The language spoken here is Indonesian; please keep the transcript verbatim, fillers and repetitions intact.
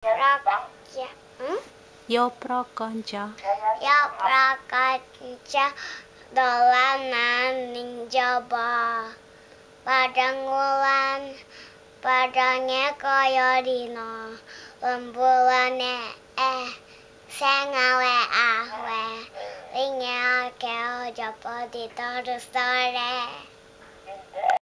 prakanca. Hmm? Yo prakanca. Yo prakanca dolanan ning jaba. Padhang wulan, padhange kaya dina. Lembulane eh sing awe-awe. Linge akeh aja padha terus sore.